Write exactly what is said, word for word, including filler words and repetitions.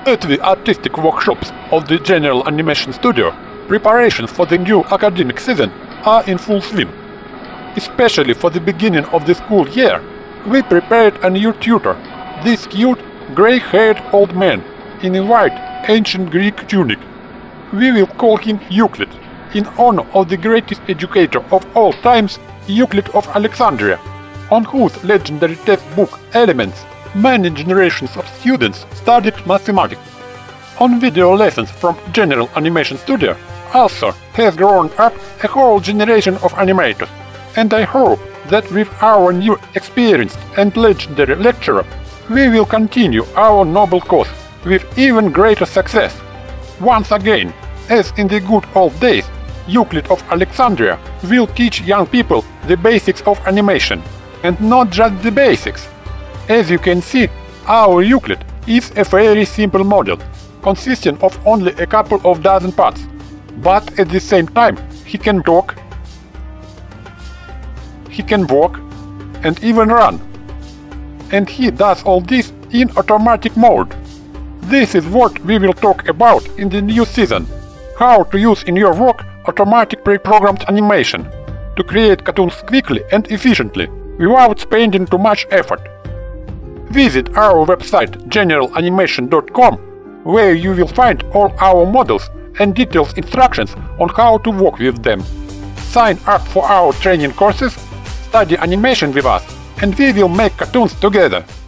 At the artistic workshops of the General Animation Studio, preparations for the new academic season are in full swing. Especially for the beginning of the school year, we prepared a new tutor, this cute, grey-haired old man in a white, ancient Greek tunic. We will call him Euclid, in honor of the greatest educator of all times, Euclid of Alexandria, on whose legendary textbook Elements many generations of students studied mathematics. On video lessons from General Animation Studio also has grown up a whole generation of animators, and I hope that with our new experienced and legendary lecturer, we will continue our noble cause with even greater success. Once again, as in the good old days, Euclid of Alexandria will teach young people the basics of animation, and not just the basics. As you can see, our Euclid is a very simple model, consisting of only a couple of dozen parts, but at the same time he can talk, he can walk, and even run. And he does all this in automatic mode. This is what we will talk about in the new season: how to use in your work automatic pre-programmed animation to create cartoons quickly and efficiently without spending too much effort. Visit our website General Animation dot com, where you will find all our models and detailed instructions on how to work with them. Sign up for our training courses, study animation with us, and we will make cartoons together.